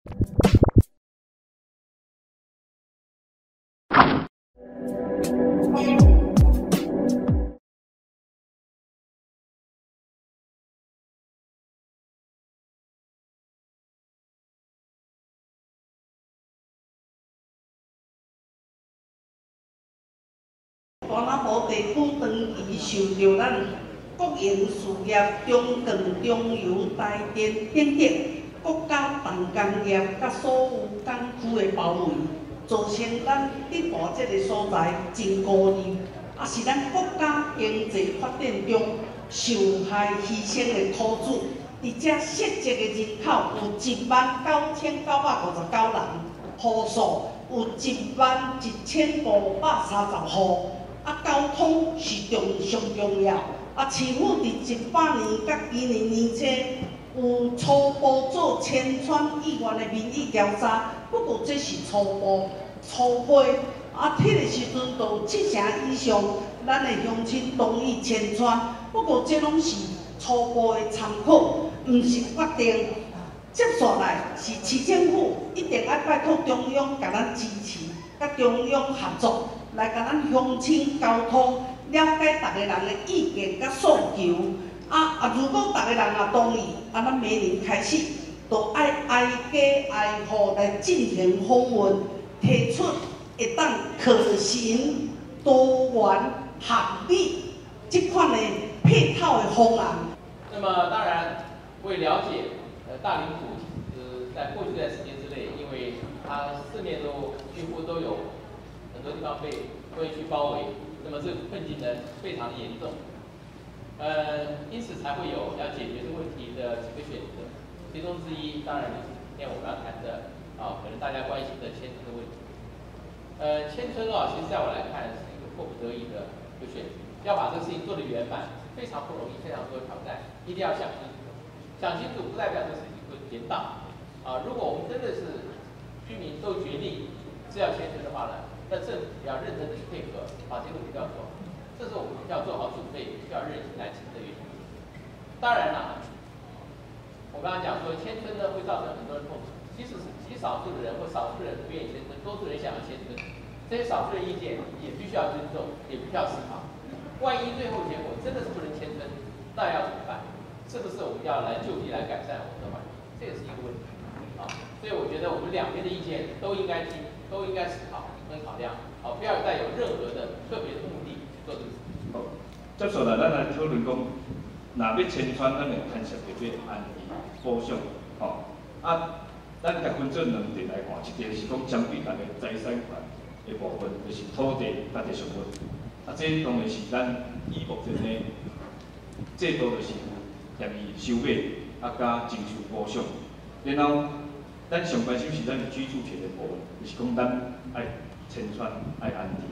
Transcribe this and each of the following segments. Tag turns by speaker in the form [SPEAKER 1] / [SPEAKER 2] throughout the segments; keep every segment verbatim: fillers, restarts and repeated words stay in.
[SPEAKER 1] 大南湖地区长期受到咱国营事业、中钢、中油、台电等等国家重工业甲所有港区的包围，造成咱伫大这个所在真孤立，也是咱国家经济发展中受害牺牲的土著。伫遮失业的人口有一万九千九百五十九人，户数有一万一千五百三十户。 啊，交通是重上重要。啊，市府伫一百年甲今年年初有初步做千川议员的民意调查，不过这是初步初会。啊，迄个时阵都有七成以上咱的乡亲同意千川，不过这拢是初步的参考，毋是决定。接下来是市政府一定要拜托中央甲咱支持，甲中央合作。 来甲咱乡亲沟通，了解逐个人的意见甲诉求。啊啊，如果逐个人也同意，啊，咱明年开始，就爱挨家挨户来进行访问，提出会当可行、多元、合理这款的配套的方案。
[SPEAKER 2] 那么，当然，为了解呃大林埔，呃，在过去的时间之内，因为它四面都几乎都有。 很多地方被被区包围，那么这个困境呢非常的严重，呃，因此才会有要解决这个问题的几个选择，其中之一当然就是今天我们要谈的啊，可能大家关心的迁村的问题。呃，迁村啊，其实在我来看是一个迫不得已的一个选择，要把这个事情做得圆满，非常不容易，非常多的挑战，一定要想清楚。想清楚不代表这事情会结当啊，如果我们真的是居民都决定是要迁村的话呢？ 那政府要认真的去配合，把这个问题要做好，这是我们要做好准备，需要认真来请的原因。当然了，我刚刚讲说迁村呢会造成很多人痛苦，即使是极少数的人或少数人不愿意迁村，多数人想要迁村，这些少数人意见也必须要尊重，也必须要思考。万一最后结果真的是不能迁村，那要怎么办？是不是我们要来就地来改善我们的环境？这也是一个问题啊。所以我觉得我们两边的意见都应该听，都应该思考。 考量，好，不要带有任何的特别的目的去做这个事情。
[SPEAKER 3] 好，接下来咱来讨论讲，若要迁村，咱会牵涉到要安置保障，吼、哦，啊，咱甲分做两点来看，一点是讲针对咱的财产权的部分，就是土地甲地上分，啊，这当然是咱以目前的制度就是嫌伊收买，啊，加征收保障，然后咱上关心是咱的居住权的部分，就是讲咱爱。 迁村爱安置，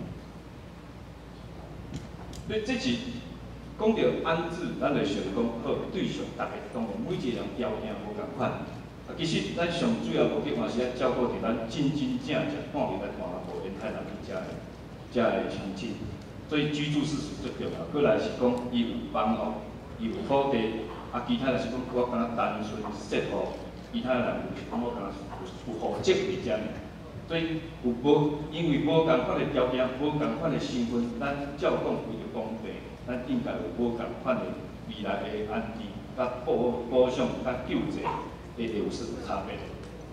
[SPEAKER 3] 所以这是讲到安置，咱就想讲好对象，大家当然每一个人条件无共款。啊，其实咱上主要目的嘛是要照顾着咱真真正正看伫咱大南部沿海南边遮的遮的乡亲，所以居住是属最重要。过来是讲伊有房屋，伊有土地，啊，其他就是讲我敢若单纯设好，其他人就是讲我敢若有有户籍伫遮尔。 所以有无因为无共款的条件、无共款的身份，咱照讲为着公平，咱应该有无共款的未来的安置、甲保保障、甲救济的优势有差别。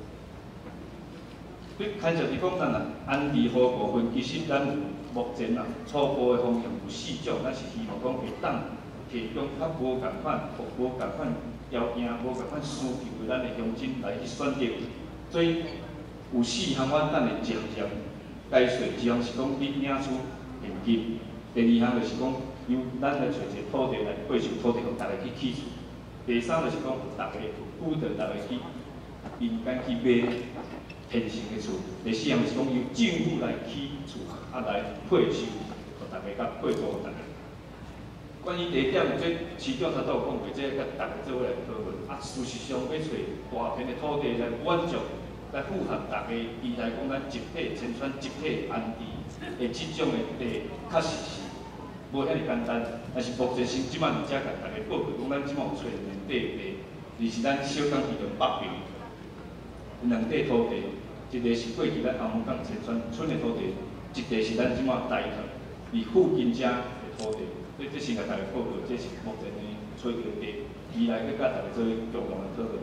[SPEAKER 3] 所以牵涉伫讲咱啊安置好部分，其实咱目前啊初步的方向有四种，咱是希望讲会当提供较无共款、无共款条件、无共款需求的咱的乡亲来去选择，所以。 有四项我等下渐渐解说，一项是讲你领出现金，第二项就是讲由咱来找一个土地来过手土地，互大家去起厝；第三就是讲大家鼓励大家去民间去买现成的厝；第四项是讲由政府来起厝，啊来配售，互大家甲配租互大家。关于第一点，这市长他都有讲过，这甲大家做伙来讨论。啊，事实上要找大片的土地来满足。 来符合大家期待，讲咱集体迁村、集体安置的这种的地，确实是无遐尼简单。但是目前是即摆伫遮甲大家报告，讲咱即摆有找两块地，地，就是咱小港区的北边。 两块土地，一个是过去咱红门港前村村的土地，一个是咱即马大屯伫附近遮的土地。所以这先甲大家报告，这是目前的找到地，未来去甲大家做共同的讨论。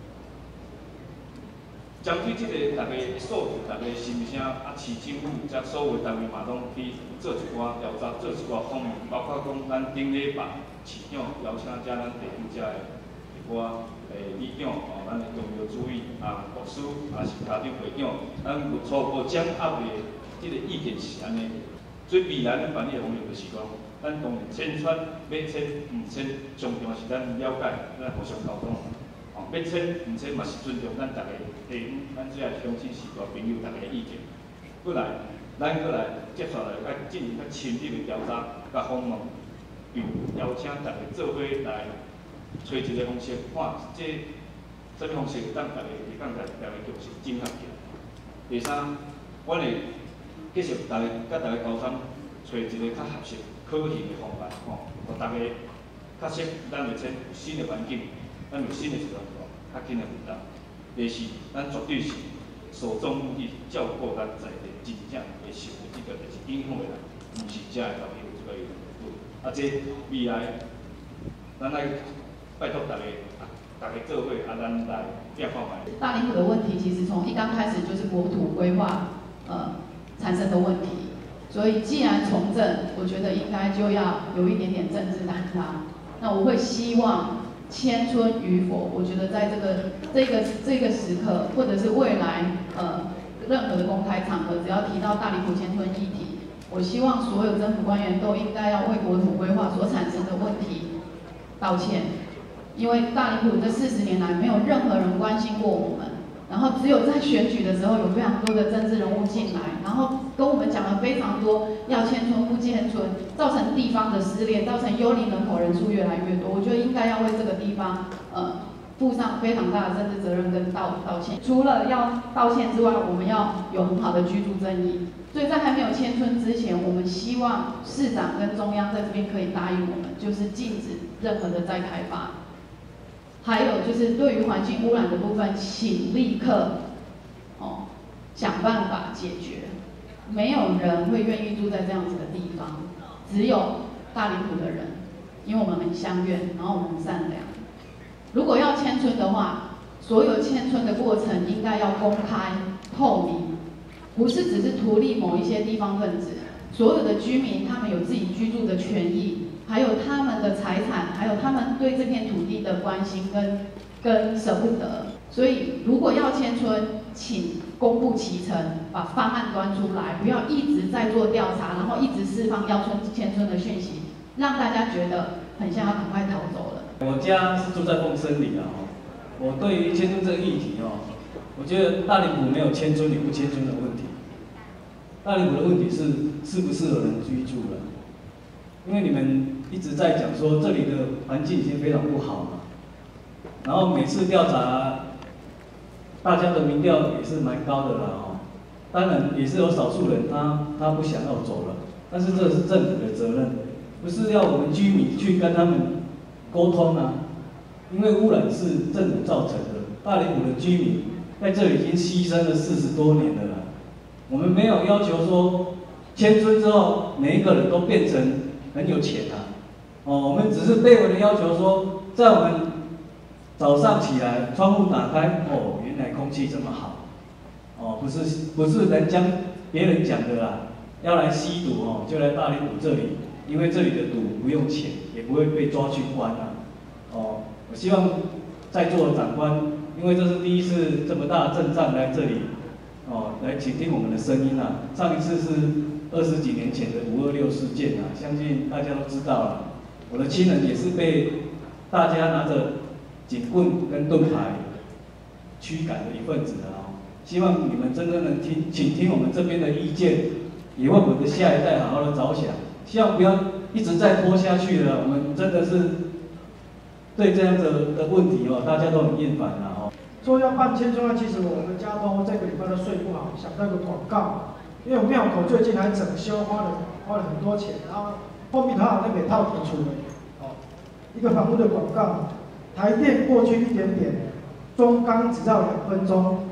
[SPEAKER 3] 针对即个大家的诉求，大家的心声，啊，市政府甲所有单位嘛拢去做一寡调查，做一寡访问，包括讲咱顶礼拜市长邀请遮咱地区遮的一寡诶里长哦，咱的重要注意啊，牧师啊是家长会长，咱有初步掌握的即个意见是安尼。所以未来咱办理的方面就是讲，咱当然签穿要签毋签，重要是咱了解，咱互相沟通。 要签唔签嘛是尊重咱大家地方，咱只系乡亲时代朋友大家的意见。过来，咱过来接下来要进行较深入的调查、甲访问，并邀请大家做伙来找一个方式，看这什么方式当大家会当大大家共识整合起来。第三，我会继续大家甲大家沟通，找一个较合适可行的方法，吼，互大家确实咱会签新的环境。 咱有新的一个较紧的负担。第四，咱绝对是首重目的照顾咱在地真正会受的这个就是影响的人，毋是遮的老友这个啊，这未来咱来拜托大家啊，大家做伙啊，咱来变看卖。
[SPEAKER 4] 大林埔的问题其实从一刚开始就是国土规划呃产生的问题，所以既然从政，我觉得应该就要有一点点政治担当。那我会希望。 迁村与否，我觉得在这个这个这个时刻，或者是未来呃任何的公开场合，只要提到大林埔迁村议题，我希望所有政府官员都应该要为国土规划所产生的问题道歉，因为大林埔这四十年来没有任何人关心过我们，然后只有在选举的时候有非常多的政治人物进来，然后跟我们讲了非常多要迁村不迁村，造成地方的撕裂，造成幽灵人口人数越来越多。我觉得应该要为这个地方呃负上非常大的政治责任跟道道歉。除了要道歉之外，我们要有很好的居住正义。所以在还没有迁村之前，我们希望市长跟中央在这边可以答应我们，就是禁止任何的再开发。 还有就是对于环境污染的部分，请立刻哦想办法解决。没有人会愿意住在这样子的地方，只有大林埔的人，因为我们很相怨，然后我们很善良。如果要迁村的话，所有迁村的过程应该要公开透明，不是只是图利某一些地方分子。所有的居民他们有自己居住的权益。 还有他们的财产，还有他们对这片土地的关心跟跟舍不得，所以如果要迁村，请公布其成，把方案端出来，不要一直在做调查，然后一直释放要村迁村的讯息，让大家觉得很像要赶快逃走了。
[SPEAKER 5] 我家是住在凤森里的哦，我对于迁村这个议题哦，我觉得大林埔没有迁村与不迁村的问题，大林埔的问题是适不适合人居住了，因为你们。 一直在讲说这里的环境已经非常不好了，然后每次调查，大家的民调也是蛮高的啦哦。当然也是有少数人他他不想要走了，但是这是政府的责任，不是要我们居民去跟他们沟通啊。因为污染是政府造成的，大林埔的居民在这里已经牺牲了四十多年了啦。我们没有要求说迁村之后每一个人都变成很有钱啊。 哦，我们只是卑微的要求说，在我们早上起来，窗户打开，哦，原来空气这么好，哦，不是不是人家别人讲的啦，要来吸毒哦，就来大林埔这里，因为这里的赌不用钱，也不会被抓去关啊，哦，我希望在座的长官，因为这是第一次这么大的阵仗来这里，哦，来倾听我们的声音啊，上一次是二十几年前的五二六事件啊，相信大家都知道了。 我的亲人也是被大家拿着警棍跟盾牌驱赶的一份子的哦。希望你们真正能听，请听我们这边的意见，也为我们的下一代好好的着想。希望不要一直再拖下去了。我们真的是对这样子的问题哦，大家都很厌烦了哦。
[SPEAKER 6] 说要办迁村案，其实我们家都这个礼拜都睡不好，想到一个广告，因为我庙口最近还整修，花了花了很多钱，然后。 后面他好像给套提出了，哦，一个房屋的广告，台电过去一点点，中钢只要两分钟，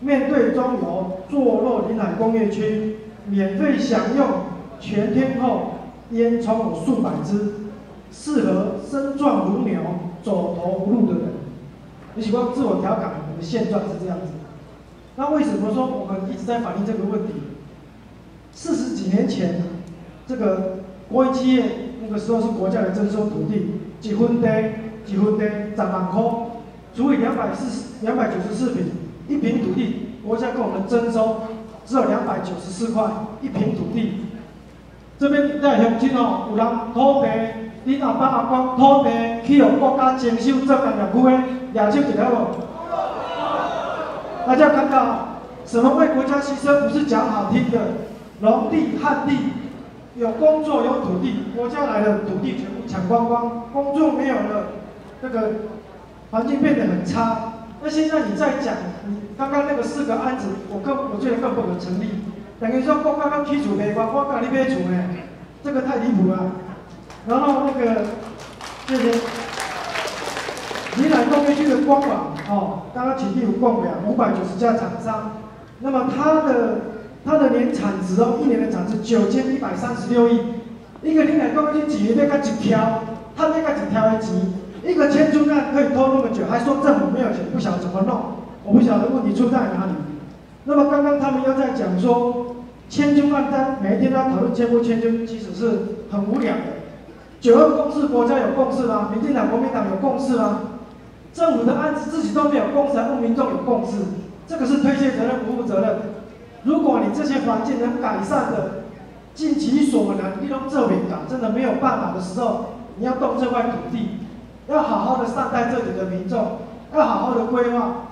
[SPEAKER 6] 面对中油坐落临海工业区，免费享用全天候烟囱有数百支，适合身壮如牛、走投无路的人。也许我自我调侃，我们的现状是这样子。那为什么说我们一直在反映这个问题？四十几年前，这个国营企业那个时候是国家来征收土地，一分地一分地十万块，除以两百四两百九十四平，一平土地，国家跟我们征收只有两百九十四块一平土地。这边在乡亲哦，有人土地，恁阿爸阿公土地去由国家征收做工业区的，举手一下无？大家看到什么为国家牺牲？不是讲好听的，农地、旱地，有工作有土地，国家来的土地全部抢光光，工作没有了，那个环境变得很差。那现在你再讲，你刚刚那个四个案子，我更我觉得更不可成立。等于说国家刚起厝卖光，我教你买厝呢，这个太离谱了。然后那个这些临海工业区的官网哦，刚刚起地有供表五百九十家厂商，那么它的它的年产值哦，一年的产值九千一百三十六亿，一个临海工业区几年要干一条，他要干一条的钱，一个迁出案可以拖那么久，还说政府没有钱，不晓得怎么弄，我不晓得问题出在哪里。那么刚刚他们又在讲说，迁出案单每一天都要讨论迁不迁出，其实是很无聊的。九二共识，国家有共识吗？民进党、国民党有共识吗？政府的案子自己都没有共识，还问民众有共识，这个是推卸责任、不负责任。如果你这些环境能改善的，尽其所能，利用这领港真的没有办法的时候，你要动这块土地，要好好的善待这里的民众，要好好的规划。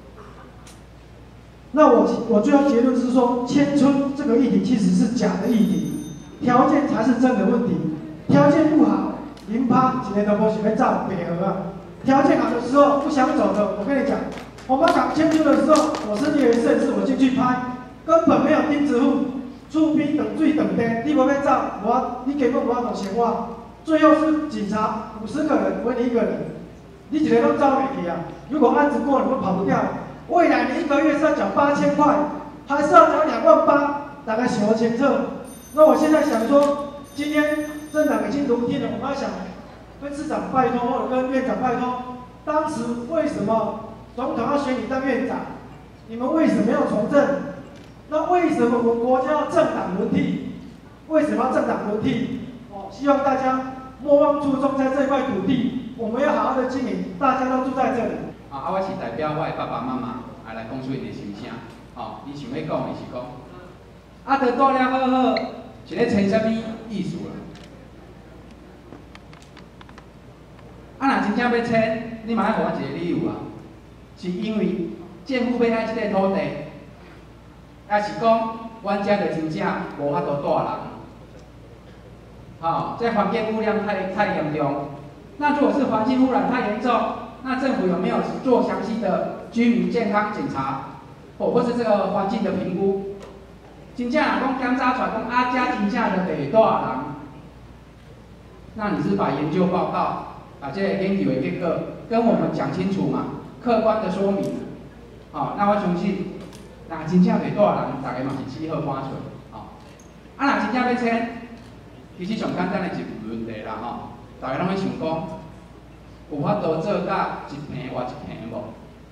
[SPEAKER 6] 那我我最后结论是说，迁村这个议题其实是假的议题，条件才是真的问题。条件不好，零趴几年都不想要造北河啊。条件好的时候不想走的，我跟你讲，我们港迁出的时候，我是立为县市，我进去拍，根本没有钉子户，厝边等水等电，你无要走，我你根本无法度生活。最后是警察五十个人围你一个人，你一个都走袂去啊！如果案子过了，你们跑不掉。未来你一个月是要缴八千块，还是要缴两万八？大概想清楚。那我现在想说，今天政党已经读听了，我们要想跟市长拜托，或者跟院长拜托，当时为什么总统要选你当院长？你们为什么要从政？那为什么我们国家要政党轮替？为什么要政党轮替？哦，希望大家莫忘初衷，在这块土地，我们要好好的经营，大家都住在这里。
[SPEAKER 7] 啊，我是代表我的爸爸妈妈啊来讲出因的心声。哦，伊想要讲的是讲，啊，得住了好好，是咧找啥物意思啦？啊，若真正要迁，你嘛爱给我一个理由啊，是因为政府要爱这个土地，还是讲阮遮就真正无法度住人？好，这环境污染太太严重。那如果是环境污染太严重，那政府有没有做详细的居民健康检查，或或是这个环境的评估？真正若讲检查出来讲啊，遮真正就袂住人，那你是把研究报告？把这个研究的结果跟我们讲清楚嘛，客观的说明。好、哦，那我相信，若真正袂住人，大家嘛是只好搬出。哦，啊，若真正要迁，其实上简单的一个问题啦吼，大家拢会想讲，有法度做甲一平换一平无？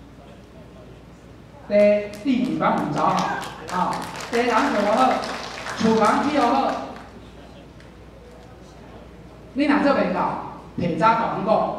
[SPEAKER 7] 第地地方有找好，啊、哦，地人做好，厝人起好，你若做袂到。提早甲阮讲，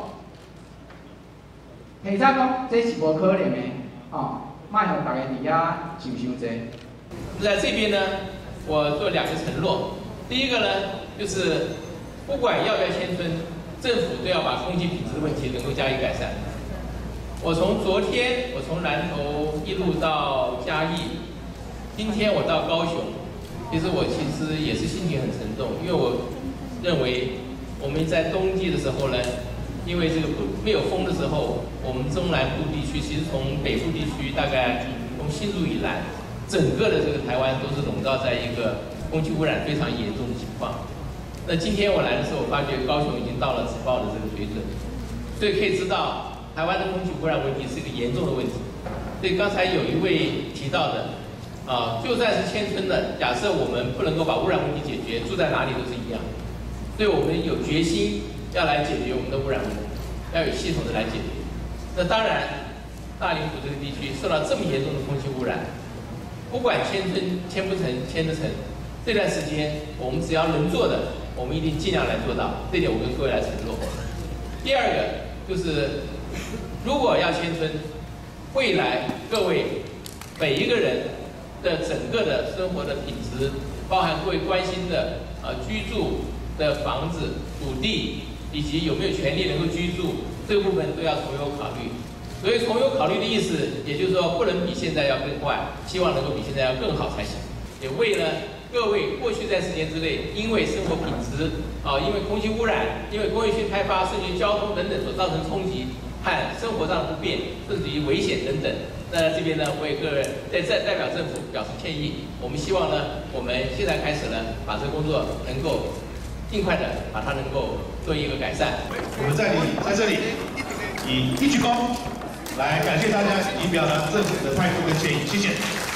[SPEAKER 7] 提早讲，这是无可能的，哦，卖互大家伫遐想伤济。
[SPEAKER 2] 在这边呢，我做两个承诺。第一个呢，就是不管要不要迁村，政府都要把空气品质的问题能够加以改善。我从昨天，我从南投一路到嘉义，今天我到高雄，其实我其实也是心情很沉重，因为我认为。我们在冬季的时候呢，因为这个没有风的时候，我们中南部地区其实从北部地区大概从新竹以南，整个的这个台湾都是笼罩在一个空气污染非常严重的情况。那今天我来的时候，我发觉高雄已经到了紫爆的这个水准，所以可以知道台湾的空气污染问题是一个严重的问题。所以刚才有一位提提到的，啊，就算是迁村的，假设我们不能够把污染问题解决，住在哪里都是一样。所以我们有决心要来解决我们的污染问题，要有系统的来解决。那当然，大林埔这个地区受到这么严重的空气污染，不管迁村迁不成、迁得成，这段时间我们只要能做的，我们一定尽量来做到。这点我跟各位来承诺。第二个就是，如果要迁村，未来各位每一个人的整个的生活的品质，包含各位关心的呃居住的房子、土地，以及有没有权利能够居住，这个部分都要从优考虑。所以从优考虑的意思，也就是说不能比现在要更坏，希望能够比现在要更好才行。也为了各位过去在时间之内，因为生活品质啊，因为空气污染，因为工业区开发，甚至交通等等所造成冲击和生活上的不便，甚至于危险等等。那这边呢，为各位在在代表政府表示歉意。我们希望呢，我们现在开始呢，把这个工作能够尽快的把它能够做一个改善。
[SPEAKER 8] 我们在你在这里以一鞠躬来感谢大家，以表达政府的态度跟歉意，谢谢。